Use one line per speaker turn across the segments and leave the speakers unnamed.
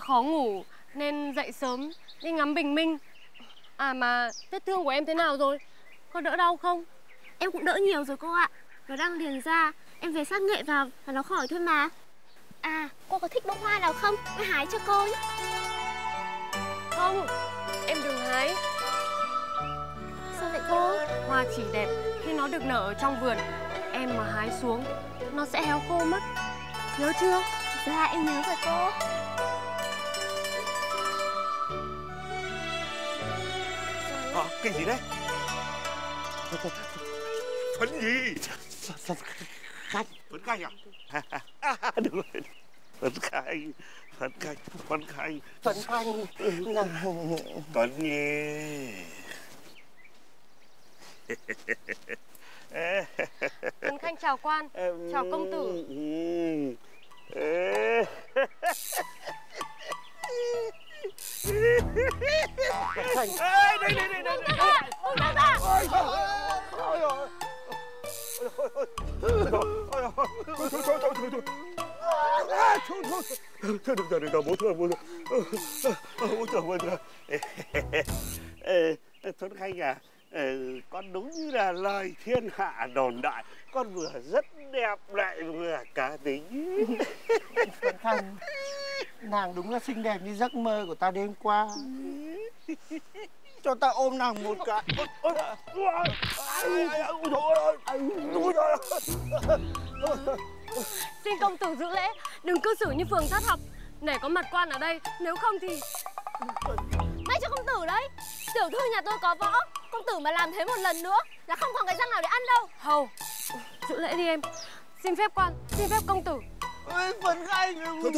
khó ngủ nên dậy sớm đi ngắm bình minh. À mà vết thương của em thế nào rồi? Có đỡ đau không?
Em cũng đỡ nhiều rồi cô ạ. Nó đang liền ra, em về sát nghệ vào là nó khỏi thôi mà. À, cô có thích bông hoa nào không? Em hái cho cô nhé.
Không, em đừng hái.
Sao vậy cô?
Hoa chỉ đẹp khi nó được nở ở trong vườn. Em mà hái xuống, nó sẽ héo khô mất. Nhớ chưa?
Dạ, em nhớ rồi cô.
Cái gì đấy? Phấn gì?
Khanh.
Phấn Khanh à? Được rồi. Phấn Khanh. Phấn Khanh. Phấn Khanh.
Phấn Khanh.
Tuấn Nhi.
Tuấn Khanh chào quan. Chào công tử.
Khanh.
Đây.
Buông ra ra.
Thôi được rồi, bố thương. Tuấn Khanh à, con đúng như là lời thiên hạ đồn đại, con vừa rất đẹp lại vừa cá tính.
Phấn Khanh, nàng đúng là xinh đẹp như giấc mơ của ta đêm qua. Cho ta ôm nàng một cái.
Xin công tử giữ lễ, đừng cư xử như phường thất học. Để có mặt quan ở đây, nếu không thì...
May cho công tử đấy. Tiểu thư nhà tôi có võ. Công tử mà làm thế một lần nữa là không còn cái răng nào để ăn đâu.
Hầu, giữ lễ đi em. Xin phép quan, xin phép công tử.
Ôi, Phấn Khanh.
Thôi.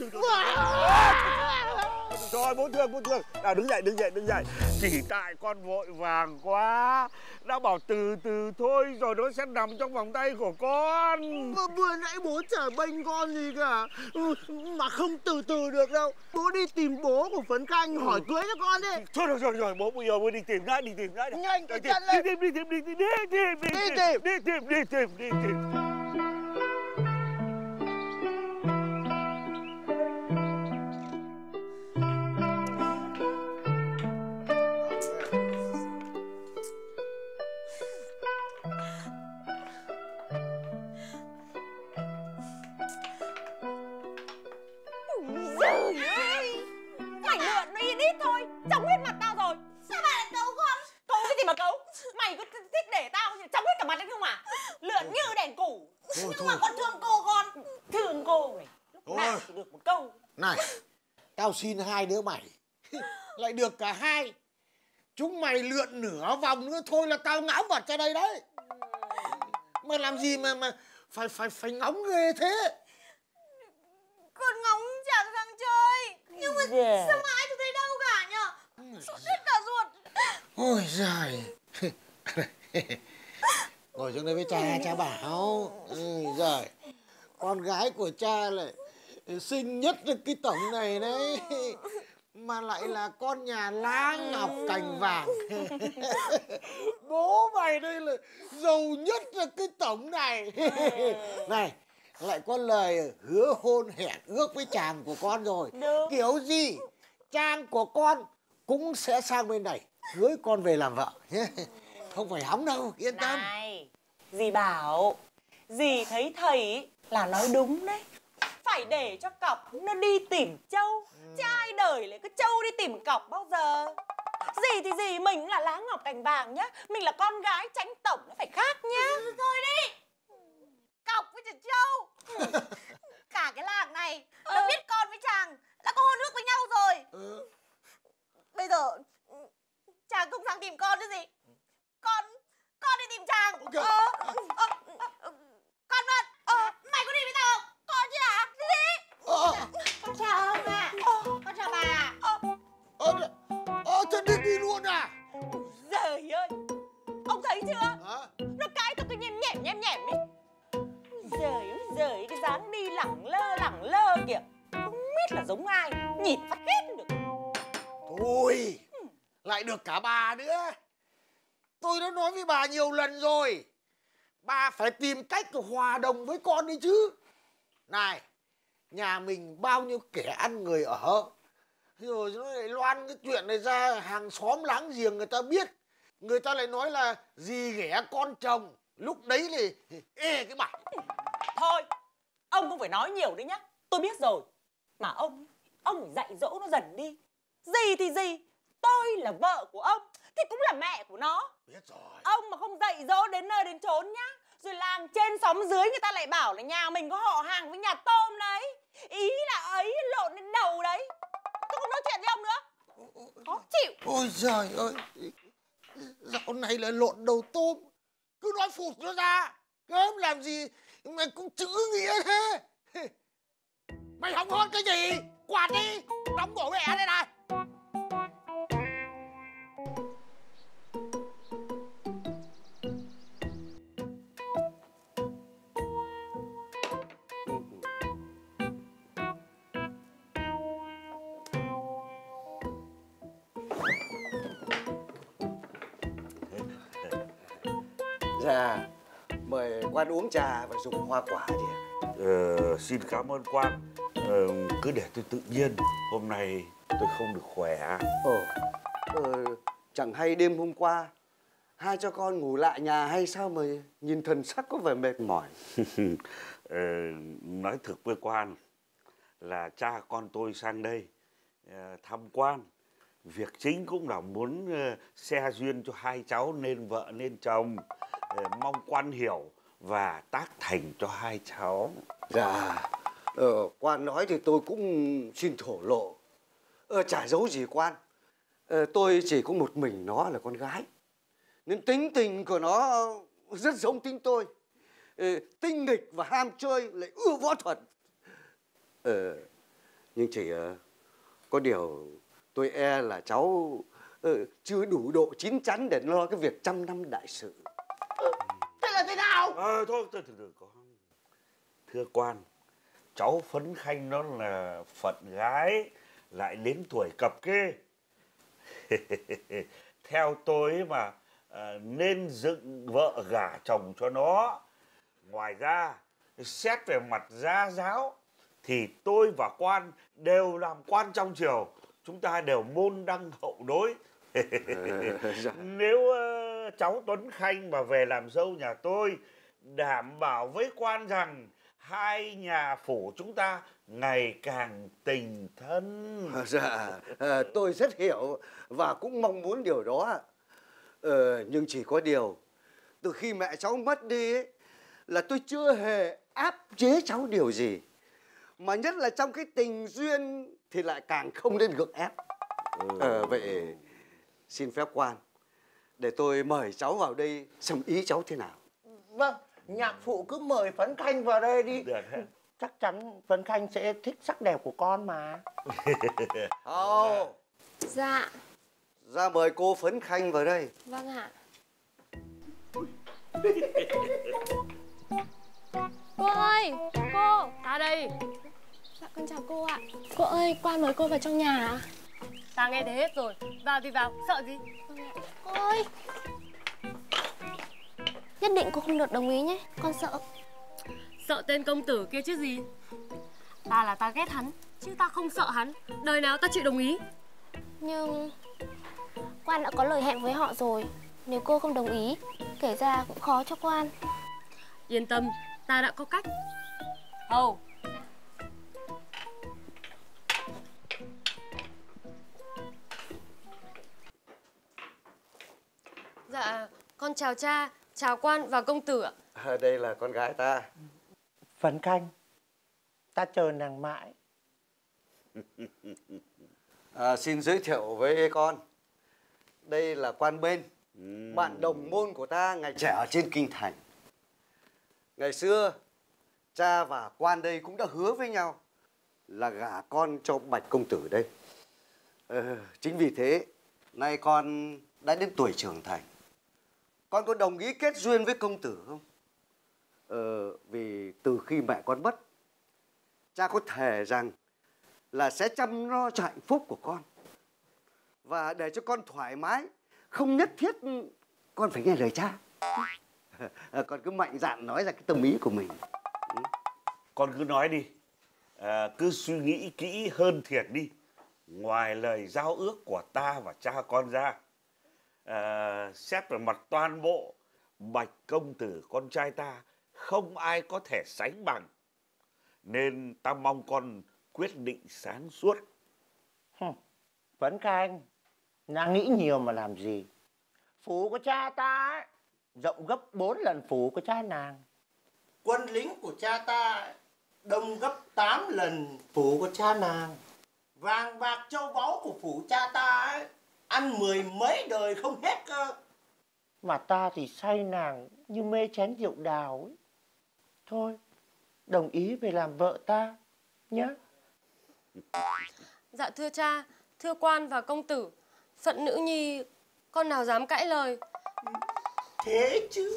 Rồi, bố thương. Nào đứng dậy. Chỉ tại con vội vàng quá. Đã bảo từ thôi rồi nó sẽ nằm trong vòng tay của con.
Vừa nãy bố chả bênh con gì cả. Mà không từ được đâu. Bố đi tìm bố của Phấn Khanh hỏi cưới cho con đi.
Thôi rồi, bố bây giờ bố đi tìm đã.
Nhanh cái chân lên.
Đi tìm.
Trời ơi, mày lượn nó yên ít thôi, trông hết mặt tao rồi. Sao mày lại cấu con? Cấu cái gì mà cấu? Mày cứ thích để tao trông hết cả mặt đấy không à? Lượn như đèn củ. Nhưng mà con thương cô con. Thương cô này, lúc nào chỉ được một câu.
Này, tao xin hai đứa mày lại được cả hai. Chúng mày lượn nửa vòng nữa thôi là tao ngáo vật ra đây đấy. Mà làm gì mà phải ngóng ghê thế?
Con ngóng chàng sang chơi. Nhưng mà sao mà ai tôi thấy đâu cả nhở? Sốt hết cả ruột.
Ôi giời. Ngồi xuống đây với cha bảo. Giời, con gái của cha lại xinh nhất cái tổng này đấy. Mà lại là con nhà lá ngọc cành vàng. Bố mày đây là giàu nhất là cái tổng này. Này, lại có lời hứa hôn hẹn ước với chàng của con rồi.
Đúng.
Kiểu gì chàng của con cũng sẽ sang bên này cưới con về làm vợ nhé. Không phải hóng đâu, yên tâm.
Này, dì bảo, dì thấy thầy là nói đúng đấy. Phải để cho cọc nó đi tìm trâu. Chứ ai đời lại cứ trâu đi tìm cọc bao giờ. Dì thì dì mình là lá ngọc cành vàng nhá. Mình là con gái tránh tổng nó phải khác nhá. Thôi đi. Cọc với chàng trâu. Cả cái làng này nó biết con với chàng đã có hôn ước với nhau rồi. Bây giờ chàng không sang tìm con chứ gì. Con đi tìm chàng. Con Mận, mày có đi với tao không? Con chứ hả? Đi. Con chào ông ạ. Con chào bà ạ.
Thế đi luôn à?
Giời ơi, ông thấy chưa? Nó cãi tao cứ nhem nhẻm đi. Giời, cái dáng đi lẳng lơ kìa. Không biết là giống ai, nhìn phát ghét được.
Thôi, lại được cả bà nữa. Tôi đã nói với bà nhiều lần rồi. Bà phải tìm cách hòa đồng với con đi chứ. Này, nhà mình bao nhiêu kẻ ăn người ở, Rồi nó lại loan cái chuyện này ra hàng xóm láng giềng người ta biết. Người ta lại nói là dì ghẻ con chồng. Lúc đấy thì ê cái mặt.
Thôi, ông không phải nói nhiều đấy nhá. Tôi biết rồi. Mà ông phải dạy dỗ nó dần đi. Gì thì gì, tôi là vợ của ông thì cũng là mẹ của nó.
Biết rồi.
Ông mà không dạy dỗ đến nơi đến chốn nhá, rồi làng trên xóm dưới người ta lại bảo là nhà mình có họ hàng với nhà tôm đấy. Ý là ấy lộn lên đầu đấy. Tôi không nói chuyện với ông nữa. Khó chịu.
Ôi giời ơi, dạo này là lộn đầu tôm. Cứ nói phụt nó ra. Cơm làm gì mà cũng chữ nghĩa thế. Mày hỏng hốt cái gì? Quạt đi, đóng cổ mẹ đây này.
Dạ, mời quan uống trà và dùng hoa quả đi ạ.
Xin cảm ơn quan. Cứ để tôi tự nhiên. Hôm nay tôi không được khỏe.
Chẳng hay đêm hôm qua hai cha con ngủ lại nhà hay sao mà nhìn thần sắc có vẻ mệt mỏi.
Nói thực với quan là cha con tôi sang đây thăm quan. Việc chính cũng là muốn xe duyên cho hai cháu nên vợ nên chồng. Mong quan hiểu và tác thành cho hai cháu.
Dạ, quan nói thì tôi cũng xin thổ lộ. Chả giấu gì quan. Tôi chỉ có một mình nó là con gái. Nên tính tình của nó rất giống tính tôi. Tinh nghịch và ham chơi, lại ưa võ thuật. Nhưng chỉ có điều tôi e là cháu chưa đủ độ chín chắn để lo cái việc trăm năm đại sự.
Thế là thế nào?
Thôi, từ từ con. Thưa quan, cháu Phấn Khanh nó là phận gái, lại đến tuổi cập kê. Theo tôi mà nên dựng vợ gả chồng cho nó. Ngoài ra, xét về mặt gia giáo thì tôi và quan đều làm quan trong triều. Chúng ta đều môn đăng hậu đối. Nếu cháu Tuấn Khanh mà về làm dâu nhà tôi, đảm bảo với quan rằng hai nhà phủ chúng ta ngày càng tình thân.
Dạ, tôi rất hiểu và cũng mong muốn điều đó. Nhưng chỉ có điều, từ khi mẹ cháu mất đi ấy, là tôi chưa hề áp chế cháu điều gì. Mà nhất là trong cái tình duyên thì lại càng không nên gượng ép. Vậy xin phép quan, để tôi mời cháu vào đây xem ý cháu thế nào.
Vâng, nhạc phụ cứ mời Phấn Khanh vào đây đi.
Được.
Chắc chắn Phấn Khanh sẽ thích sắc đẹp của con mà.
Dạ.
Ra mời cô Phấn Khanh vào đây.
Vâng ạ. Cô ơi, cô.
Ta đây.
Dạ con chào cô ạ. Cô ơi, quan mời cô vào trong nhà ạ.
Ta nghe thấy hết rồi. Vào thì vào, sợ gì?
Vâng ạ. Cô ơi. Nhất định cô không được đồng ý nhé, con sợ.
Sợ tên công tử kia chứ gì. Ta là ta ghét hắn, chứ ta không sợ hắn. Đời nào ta chịu đồng ý.
Nhưng quan đã có lời hẹn với họ rồi. Nếu cô không đồng ý, kể ra cũng khó cho quan.
Yên tâm, ta đã có cách. Hầu. Dạ, con chào cha, chào quan và công tử ạ.
Đây là con gái ta.
Phấn Khanh, ta chờ nàng mãi.
Xin giới thiệu với con. Đây là quan bên, bạn đồng môn của ta ngày trẻ ở trên kinh thành. Ngày xưa, cha và quan đây cũng đã hứa với nhau là gả con cho Bạch công tử đây. Chính vì thế, nay con đã đến tuổi trưởng thành. Con có đồng ý kết duyên với công tử không? Vì từ khi mẹ con mất, cha có thề rằng là sẽ chăm lo cho hạnh phúc của con. Và để cho con thoải mái, không nhất thiết con phải nghe lời cha. Con cứ mạnh dạn nói ra cái tâm ý của mình.
Con cứ nói đi. Cứ suy nghĩ kỹ hơn thiệt đi. ngoài lời giao ước của ta và cha con ra, xét về mặt toàn bộ, Bạch công tử con trai ta không ai có thể sánh bằng. Nên ta mong con quyết định sáng suốt.
Phấn Khanh, nàng nghĩ nhiều mà làm gì? Phủ của cha ta ấy, rộng gấp 4 lần phủ của cha nàng. Quân lính của cha ta ấy, đông gấp 8 lần phủ của cha nàng. Vàng bạc châu báu của phủ cha ta ấy, ăn 10 mấy đời không hết cơ. Mà ta thì say nàng như mê chén rượu đào ấy. Thôi, đồng ý về làm vợ ta nhé.
Dạ thưa cha, thưa quan và công tử, phận nữ nhi con nào dám cãi lời.
Thế chứ.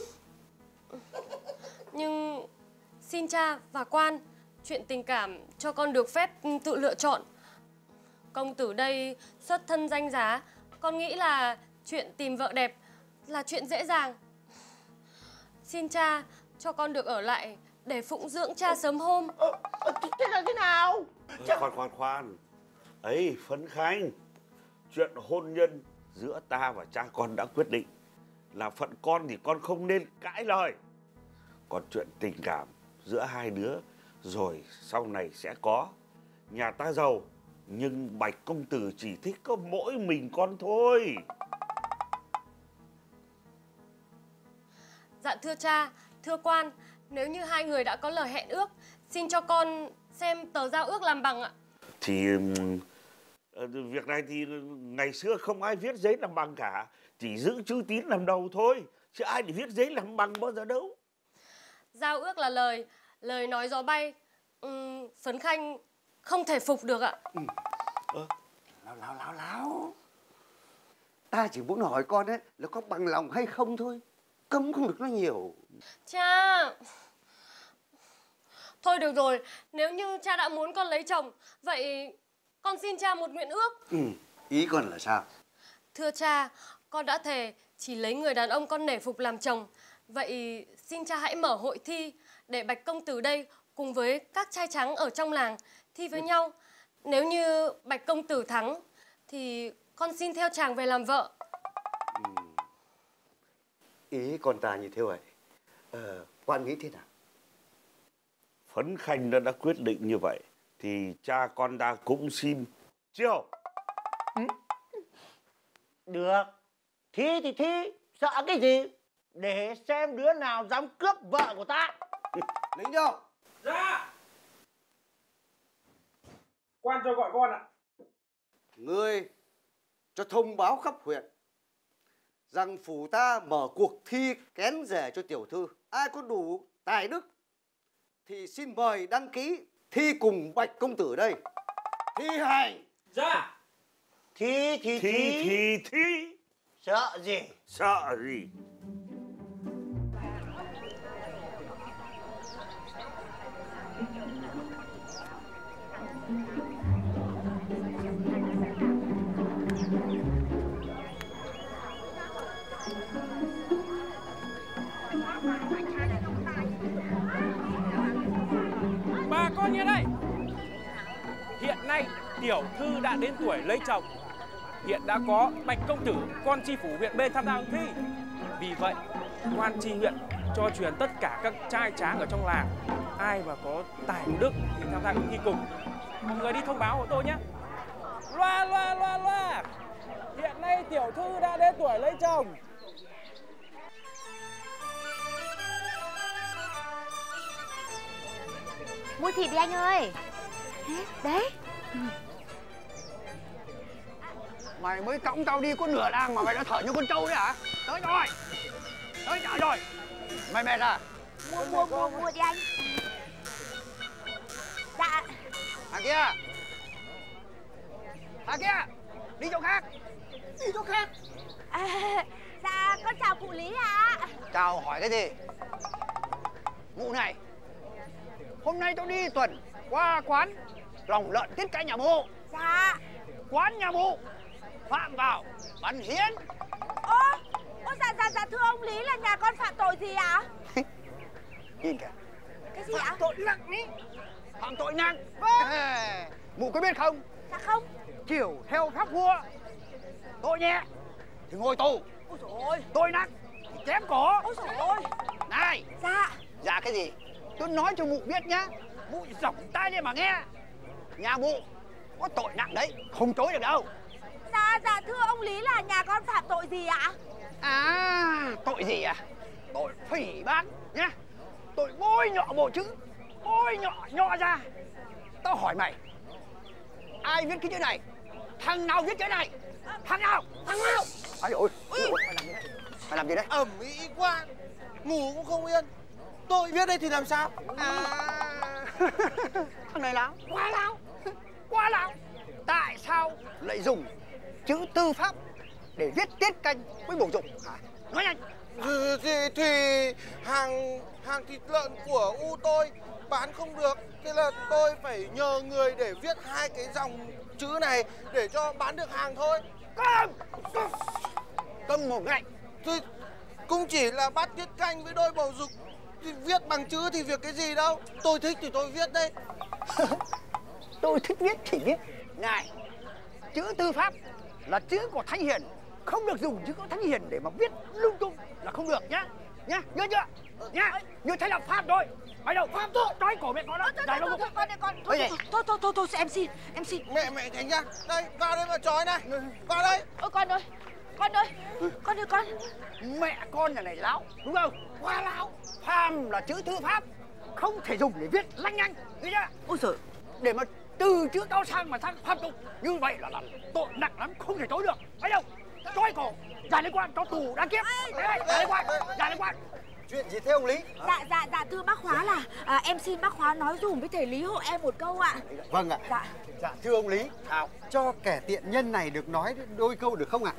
Nhưng xin cha và quan, chuyện tình cảm cho con được phép tự lựa chọn. Công tử đây xuất thân danh giá, con nghĩ là chuyện tìm vợ đẹp là chuyện dễ dàng. Xin cha cho con được ở lại để phụng dưỡng cha sớm hôm.
Thế là thế nào?
Khoan. Ấy, Phấn Khanh, chuyện hôn nhân giữa ta và cha con đã quyết định. Là phận con thì con không nên cãi lời. Còn chuyện tình cảm giữa hai đứa rồi sau này sẽ có. Nhà ta giàu, nhưng Bạch công tử chỉ thích có mỗi mình con thôi.
Dạ thưa cha, thưa quan, nếu như hai người đã có lời hẹn ước, xin cho con xem tờ giao ước làm bằng ạ.
Thì việc này thì ngày xưa không ai viết giấy làm bằng cả, chỉ giữ chữ tín làm đầu thôi, chứ ai để viết giấy làm bằng bao giờ đâu.
Giao ước là lời nói gió bay, Phấn Khanh không thể phục được ạ.
Láo. Ta chỉ muốn hỏi con ấy là có bằng lòng hay không thôi. Cấm không được nói nhiều.
Cha, thôi được rồi, nếu như cha đã muốn con lấy chồng, vậy con xin cha một nguyện ước.
Ý con là sao?
Thưa cha, con đã thề chỉ lấy người đàn ông con nể phục làm chồng. Vậy xin cha hãy mở hội thi để Bạch công tử đây cùng với các trai trắng ở trong làng thi với nhau. Nếu như Bạch công tử thắng thì con xin theo chàng về làm vợ.
Ý con ta như thế vậy. Quan nghĩ thế nào?
Phấn Khanh đã quyết định như vậy thì cha con ta cũng xin chiêu.
Được. Thi thì thi, sợ cái gì? Để xem đứa nào dám cướp vợ của ta.
Lính đâu?
Dạ. Quan cho gọi con ạ.
Ngươi cho thông báo khắp huyện rằng phủ ta mở cuộc thi kén rể cho tiểu thư. Ai có đủ tài đức thì xin mời đăng ký thi cùng Bạch công tử đây. Thi hành.
Dạ.
Thi. Sợ gì?
Sợ gì?
Bà con nghe đây. Hiện nay tiểu thư đã đến tuổi lấy chồng. Hiện đã có Bạch công tử, con tri phủ huyện B tham gia thi. Vì vậy, quan tri huyện cho truyền tất cả các trai tráng ở trong làng, ai mà có tài đức thì tham gia thi cùng. Mọi người đi thông báo của tôi nhé. Loa. Hiện nay tiểu thư đã đến tuổi lấy chồng.
Mua thịt đi anh ơi. Đấy.
Mày mới cõng tao đi có nửa làng mà mày đã thở như con trâu đấy hả? Tới rồi. Mày mệt à?
Mua đi anh. Dạ.
Thằng kia, đi chỗ khác.
Dạ con chào phụ lý ạ.
Chào hỏi cái gì? Vụ này, hôm nay tao đi tuần qua quán lòng lợn tiết canh nhà mụ.
Dạ.
Quán nhà mụ phạm vào bắn hiến.
Dạ thưa ông Lý, là nhà con phạm tội gì ạ?
Nhìn kìa.
Cái gì ạ?
Phạm tội nặng ý. Phạm tội nặng. Mụ có biết không?
Dạ không.
chiều theo pháp vua. Tội nhẹ thì ngồi tù.
Ôi dồi ôi.
Tội nặng thì chém cổ.
Ôi dồi ôi.
Này.
Dạ.
Dạ cái gì? Tôi nói cho mụ biết nhá. Mụ giỏng tai lên mà nghe. Nhà mụ có tội nặng đấy, không chối được đâu.
Dạ thưa ông Lý là nhà con phạm tội gì ạ?
À, tội gì à? Tội phỉ báng nhá. Tội bôi nhọ bộ chữ. Bôi nhọ ra. Tao hỏi mày, ai viết cái chữ này? Thằng nào viết chữ này? Thằng nào? Ôi ôi, mày làm gì đấy?
Ẩm ý quá, ngủ cũng không yên. Tôi viết đây thì làm sao?
Thằng này láo, quá láo. Tại sao lại dùng chữ tư pháp để viết tiết canh với bổ dụng hả? Nói nhanh.
Thì hàng thịt lợn của U tôi bán không được, thế là tôi phải nhờ người để viết hai cái dòng chữ này để cho bán được hàng thôi.
Câm một ngay.
Thì cũng chỉ là bát tiết canh với đôi bầu dục, thì viết bằng chữ thì việc cái gì đâu. Tôi thích thì tôi viết đây.
Tôi thích viết thì viết. Này, chữ tư pháp là chữ của Thánh Hiền, không được dùng chữ của Thánh Hiền để mà viết lung tung là không được nhá. Nhá, nhớ chưa? Nhá, như thế là pháp rồi. Mày đâu? Pháp thôi. Trói cổ mẹ con đó. Dài lâu không?
Con đây con.
Thôi em xin.
Mẹ tránh ra. Đây, vào đây mà trói này. Vào đây.
Ôi con ơi. Con.
Mẹ con nhà này láo, đúng không? Quá láo. Phàm là chữ thư pháp, không thể dùng để viết lanh nhanh, nghe chưa?
Ôi giời.
Để mà từ chữ cao sang mà sang pháp tục, như vậy là tội nặng lắm, không thể chối được. Thấy không? Trói cổ, giải liên quan cho tù đáng kiếp. Giải liên quan.
Chuyện gì thế ông Lý?
Dạ thưa bác Hóa là em xin bác Hóa nói dùm với thầy Lý hộ em một câu ạ.
Vâng ạ. Dạ thưa ông Lý, cho kẻ tiện nhân này được nói đôi câu được không ạ?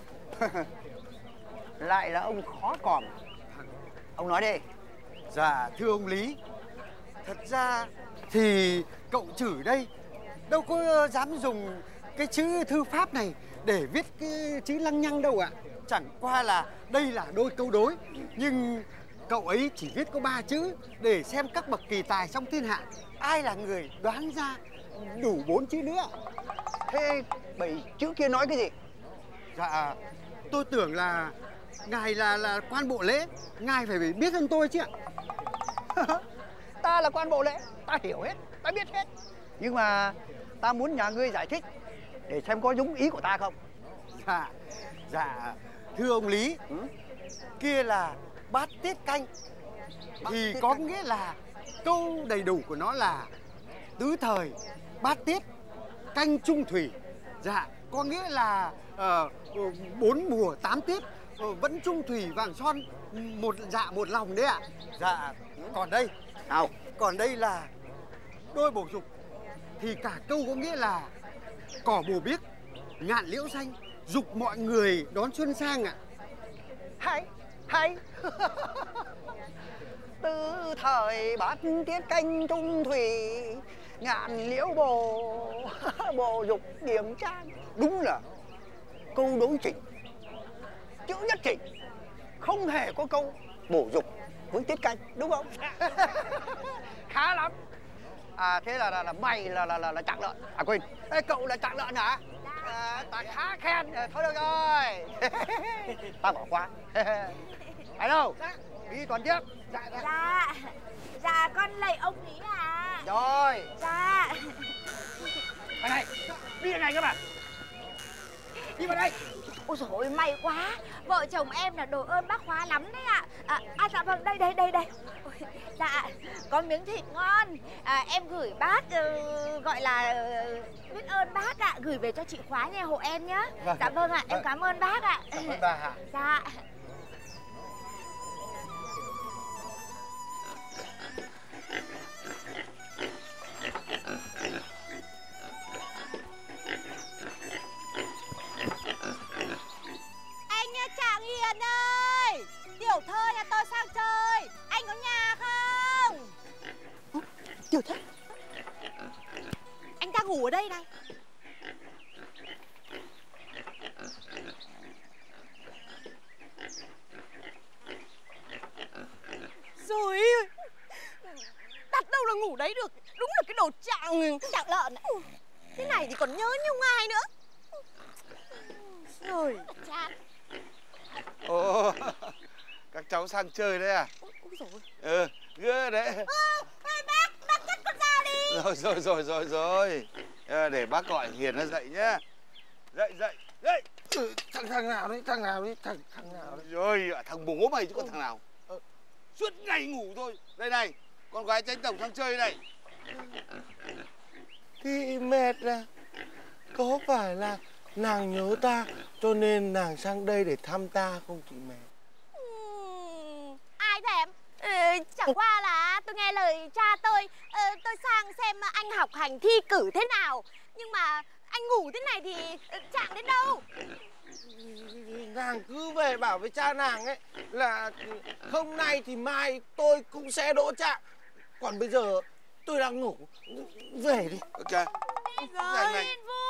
Lại là ông khó còm. Ông nói đi.
Dạ thưa ông Lý, thật ra thì cậu chử đây đâu có dám dùng cái chữ thư pháp này để viết cái chữ lăng nhăng đâu ạ. Chẳng qua là đây là đôi câu đối, nhưng cậu ấy chỉ viết có 3 chữ để xem các bậc kỳ tài trong thiên hạ ai là người đoán ra đủ 4 chữ nữa.
Thế 7 chữ kia nói cái gì?
Dạ tôi tưởng là ngài là quan bộ lễ, ngài phải biết hơn tôi chứ ạ.
Ta là quan bộ lễ, ta hiểu hết, ta biết hết. Nhưng mà ta muốn nhà ngươi giải thích để xem có đúng ý của ta không.
Dạ thưa ông Lý, kia là bát tiết canh thì có nghĩa là câu đầy đủ của nó là tứ thời bát tiết canh trung thủy. Dạ có nghĩa là 4 mùa 8 tiết vẫn trung thủy vàng son, một dạ một lòng đấy ạ. Dạ còn đây là đôi bổ dục thì cả câu có nghĩa là cỏ bồ biếc ngạn liễu xanh, dục mọi người đón xuân sang ạ.
Hay. Tứ thời bát tiết canh trung thủy, ngạn liễu bồ dục điểm trang. Đúng là câu đối chỉnh, chữ nhất chỉnh, không hề có câu bổ dục với tiết canh, đúng không? Khá lắm. Thế là mày là Trạng Lợn. Quên, cậu là Trạng Lợn hả? Ta khá khen. Thôi được rồi. Ta bỏ qua. Phải đâu? Đi toàn tiếp.
Dạ con lạy ông Lý à.
Rồi.
Dạ.
Này, đi đây này các bạn. Đi vào đây.
Ôi dồi ôi, may quá. Vợ chồng em là đồ ơn bác Hóa lắm đấy ạ. Dạ vâng, đây. Ôi, dạ, có miếng thịt ngon. Em gửi bác gọi là biết ơn bác ạ. Gửi về cho chị Khóa nhà hộ em nhé. Dạ vâng ạ, em cảm ơn bác ạ.
Cảm ơn bà ạ.
Dạ.
Trạng Hiền ơi, tiểu thơ nhà tôi sang chơi, anh có nhà không? Tiểu thơ, anh đang ngủ ở đây này. Rồi, đặt đâu là ngủ đấy được, đúng là cái đồ Trạng Lợn. Thế này thì còn nhớ nhung ai nữa.
cháu sang chơi đấy à?
Úi dồi.
Gỡ đấy.
Bác cất con dao đi.
Rồi. Để bác gọi Hiền nó dậy nhá. Dậy.
Thằng nào đấy, thằng nào đấy.
Rồi, thằng bố mày chứ còn thằng nào. Suốt ngày ngủ thôi. Đây này, con gái Chánh Tổng sang chơi này.
Thị mệt à? Có phải là nàng nhớ ta cho nên nàng sang đây để thăm ta không chị mẹ?
Ai thèm? Chẳng qua là tôi nghe lời cha tôi sang xem anh học hành thi cử thế nào. Nhưng mà anh ngủ thế này thì chạm đến đâu.
Nàng cứ về bảo với cha nàng ấy là hôm nay thì mai tôi cũng sẽ đỗ trạng. Còn bây giờ tôi đang ngủ. Về đi.
Ok.
Rồi,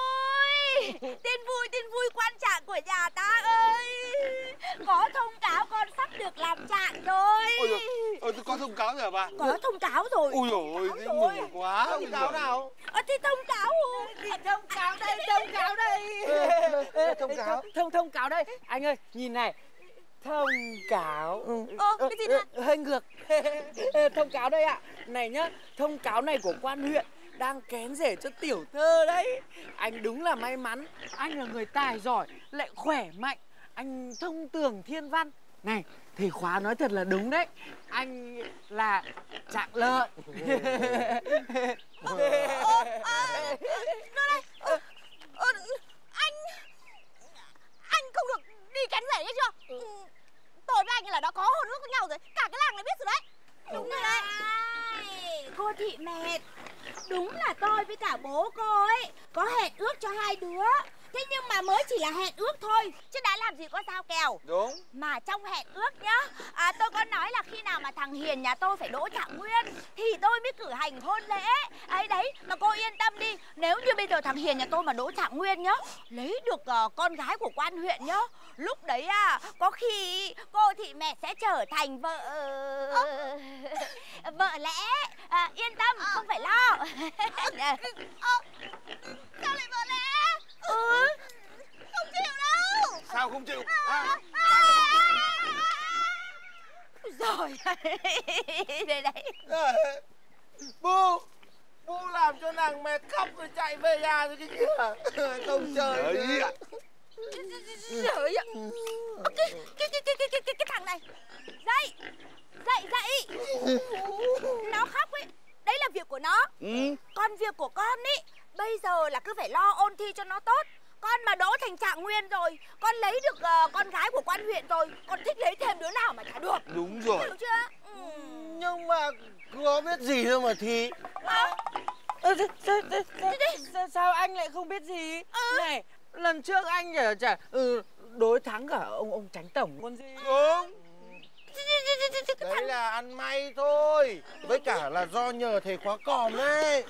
tin vui quan trọng của nhà ta ơi. Có thông cáo con sắp được làm trạng rồi.
Ôi, có thông cáo rồi hả bà?
Có thông cáo rồi.
Ôi dồi ôi, mừng quá.
Thông cáo nào?
Thì thông cáo. Thông cáo đây.
Thông cáo đây. Anh ơi, nhìn này. Thông cáo.
Cái gì nữa?
Hơi ngược. Thông cáo đây ạ. Này nhá, thông cáo này của quan huyện đang kén rể cho tiểu thơ đấy. Anh đúng là may mắn. Anh là người tài giỏi, lại khỏe mạnh. Anh thông tường thiên văn. Này, thầy Khóa nói thật là đúng đấy. Anh là Trạng Lợi.
Anh không được đi kén rể nghe chưa? Tôi với anh là đã có hôn ước với nhau rồi. Cả cái làng này biết rồi đấy. Đúng rồi đấy. Cô Thị Mệt, đúng là tôi với cả bố cô ấy có hẹn ước cho hai đứa. Thế nhưng mà mới chỉ là hẹn ước thôi, chứ đã làm gì có giao kèo.
Đúng.
Mà trong hẹn ước nhá, tôi có nói là khi nào mà thằng Hiền nhà tôi phải đỗ Trạng Nguyên thì tôi mới cử hành hôn lễ. Ấy đấy, mà cô yên tâm đi. Nếu như bây giờ thằng Hiền nhà tôi mà đỗ Trạng Nguyên nhá, lấy được con gái của quan huyện nhá, lúc đấy có khi cô Thị Mẹ sẽ trở thành vợ lẽ. Yên tâm, không phải lo. Sao lại vợ lẽ? Không chịu đâu.
Sao không chịu?
Rồi. Đây đấy.
Bu làm cho nàng mệt khóc rồi chạy về nhà rồi cái chưa? Không chơi nữa.
Trời ạ. Cái thằng này. Dậy. Nó khóc ấy, đấy là việc của nó. Còn việc của con ấy, bây giờ là cứ phải lo ôn thi cho nó tốt. Con mà đỗ thành Trạng Nguyên rồi, con lấy được con gái của quan huyện rồi, con thích lấy thêm đứa nào mà chả được.
Đúng rồi.
Hiểu chưa?
Nhưng mà có biết gì đâu mà thi.
Sao anh lại không biết gì? Này, lần trước anh đối thắng cả ông Chánh Tổng còn gì.
Đúng. Đấy là ăn may thôi. Với cả là do nhờ thầy Khóa Còm đấy.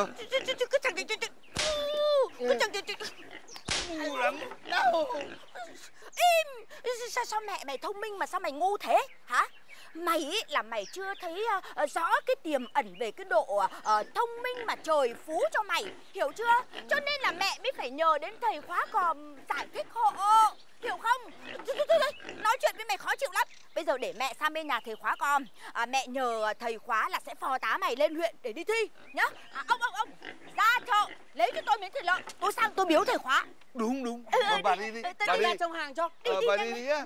Ngu lắm.
Đâu.
Im. Sao mẹ mày thông minh mà sao mày ngu thế hả? Mày ý là mày chưa thấy rõ cái tiềm ẩn về cái độ thông minh mà trời phú cho mày, hiểu chưa? Cho nên là mẹ mới phải nhờ đến thầy Khóa Còm giải thích hộ, hiểu không? Thôi, nói chuyện với mày khó chịu lắm. Bây giờ để mẹ sang bên nhà thầy Khóa Còm, mẹ nhờ thầy Khóa là sẽ phò tá mày lên huyện để đi thi nhá. Ông ra chợ lấy cho tôi miếng thịt lợn, tôi sang tôi biếu thầy Khóa.
Đúng. Bà đi đi.
Tôi ra trong hàng cho.
Bà đi nhá.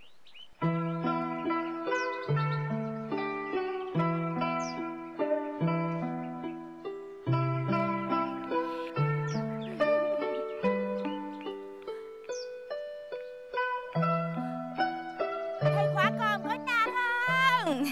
Thầy Khóa Còm có nhà không?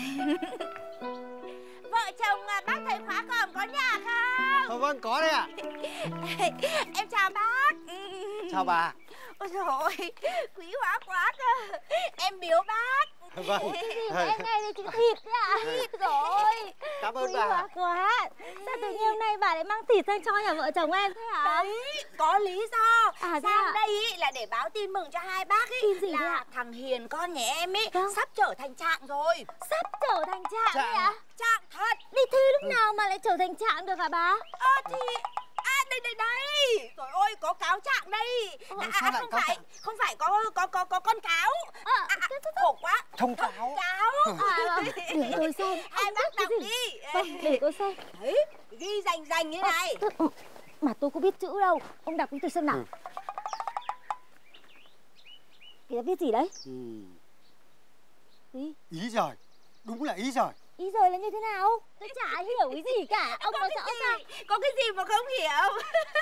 Vợ chồng bác thầy Khóa Còm có nhà không?
Vâng, có đấy ạ.
Em chào bác.
Chào bà.
Ôi dồi ôi, quý hóa quá cơ. Em biếu bác.
Vâng.
Em nghe thấy chữ thịt đấy ạ. Rồi.
Cảm ơn
quý
bà.
hóa quá. Sao tự nhiên hôm nay bà lại mang thịt sang cho nhà vợ chồng em thế hả?
Đấy, có lý do.
Sang
đây ý là để báo tin mừng cho hai bác ý.
Tin gì
là thằng Hiền con nhà em ý sắp trở thành Trạng rồi.
Sắp trở thành Trạng đấy ạ?
Trạng thật.
Đi thi lúc nào mà lại trở thành Trạng được hả bà?
Thì đây. Trời ơi, có cáo trạng đây. Không phải có con cáo. Khổ quá.
Thông cáo.
Để tôi xem.
Hai bác đọc đi.
Vâng, để tôi xem.
Đấy, ghi rành như này.
Mà tôi có biết chữ đâu. Ông đọc đi tôi xem nào. Thì đã viết gì đấy? Gì?
Ý rồi. Đúng là ý rồi.
Ý rồi là như thế nào? Tôi chả hiểu ý gì cả. Ông nói rõ ra.
Có cái gì mà không hiểu?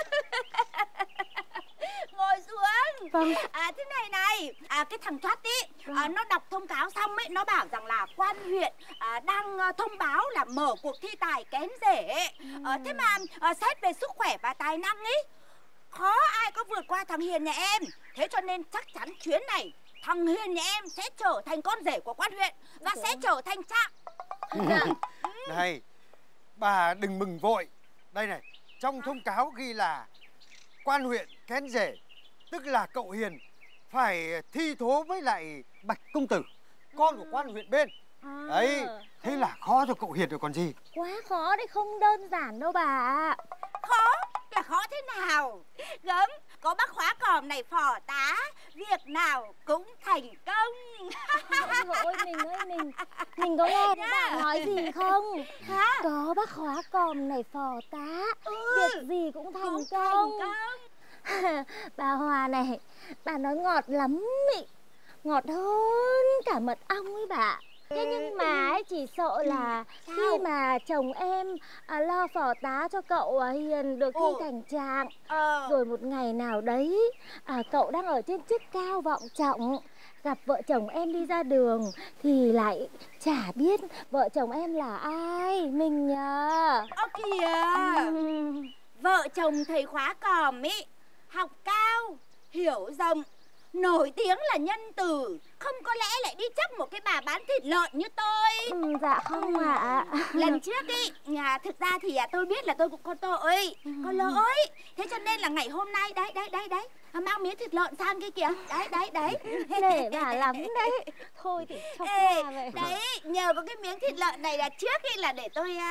Ngồi xuống.
Vâng.
Thế này, cái thằng Thoát ý, nó đọc thông cáo xong ấy, nó bảo rằng là quan huyện đang thông báo là mở cuộc thi tài kén rể. Thế mà xét về sức khỏe và tài năng ấy, khó ai có vượt qua thằng Hiền nhà em. Thế cho nên chắc chắn chuyến này thằng Hiền nhà em sẽ trở thành con rể của quan huyện và sẽ trở thành cha.
Này, bà đừng mừng vội. Đây này, trong thông cáo ghi là quan huyện kén rể, tức là cậu Hiền phải thi thố với lại Bạch công tử, con của quan huyện bên. Đấy, thế là khó cho cậu Hiền rồi còn gì.
Quá khó đấy, không đơn giản đâu bà ạ.
Khó là khó thế nào? Gớm, có bác khóa còm này phò tá, việc nào cũng thành công.
Ôi mình có nghe thấy bà nói gì không?
Hả?
Có bác khóa còm này phò tá, việc gì cũng thành công. Bà Hòa này, bà nói ngọt lắm ý. Ngọt hơn cả mật ong ấy bà. Thế nhưng mà ấy, chỉ sợ là khi mà chồng em lo phò tá cho cậu Hiền được thi thành trạng, rồi một ngày nào đấy cậu đang ở trên chức cao vọng trọng, gặp vợ chồng em đi ra đường thì lại chả biết vợ chồng em là ai, mình nhờ.
Ơ kìa, vợ chồng thầy khóa còm ý, học cao, hiểu rộng, nổi tiếng là nhân từ, không có lẽ lại đi chấp một cái bà bán thịt lợn như tôi.
Dạ không ạ.
Lần trước ý, thực ra thì tôi biết là tôi cũng có tội, có lỗi. Thế cho nên là ngày hôm nay đấy mang miếng thịt lợn sang kia kìa. Đấy.
Để bà lắm đấy. Thôi thì cho qua vậy.
Đấy, nhờ có cái miếng thịt lợn này là trước khi là để tôi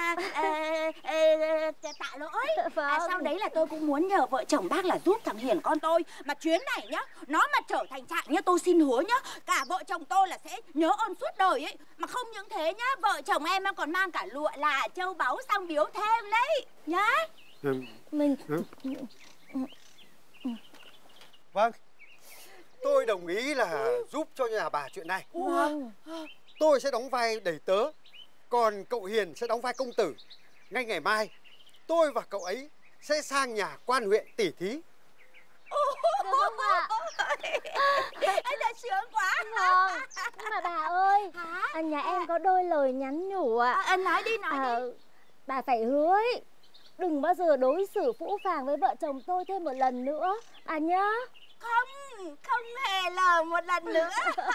tạ lỗi. Sau đấy là tôi cũng muốn nhờ vợ chồng bác là giúp thằng Hiền con tôi. Mà chuyến này nhá, nó mà trở thành trạng nhá, tôi xin hứa nhá, cả vợ chồng tôi là sẽ nhớ ơn suốt đời ấy. Mà không những thế nhá, vợ chồng em còn mang cả lụa là châu báu sang biếu thêm đấy nhá.
Vâng, tôi đồng ý là giúp cho nhà bà chuyện này.
Vâng.
Tôi sẽ đóng vai đầy tớ, còn cậu Hiền sẽ đóng vai công tử. Ngay ngày mai, tôi và cậu ấy sẽ sang nhà quan huyện tỉ thí.
Được không ạ?
Anh là sướng quá.
Vâng. Nhưng mà bà ơi, nhà em có đôi lời nhắn nhủ ạ.
Nói đi.
Bà phải hứa ấy, đừng bao giờ đối xử phũ phàng với vợ chồng tôi thêm một lần nữa, bà nhá.
Không hề lờ một lần nữa.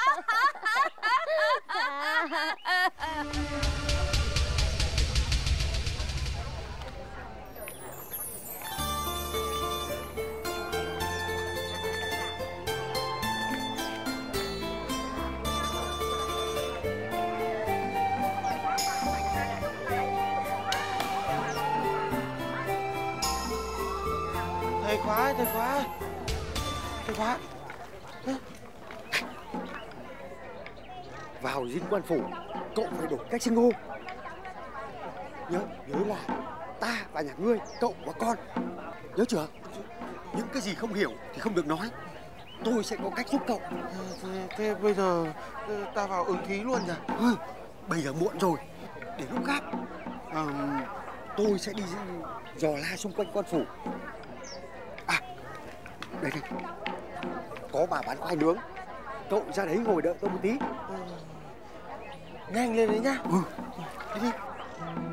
Thầy khóa.
Vào dinh quan phủ, cậu phải đổi cách xưng hô. Nhớ là ta và nhà ngươi, cậu và con. Nhớ chưa? Những cái gì không hiểu thì không được nói. Tôi sẽ có cách giúp cậu.
Thế bây giờ ta vào ứng thí luôn nhỉ?
Bây giờ muộn rồi. Để lúc khác tôi sẽ đi dò la xung quanh quan phủ. Đây, có bà bán khoai nướng. Cậu ra đấy ngồi đợi tôi một tí.
Nhanh lên đấy nhá.
Đi.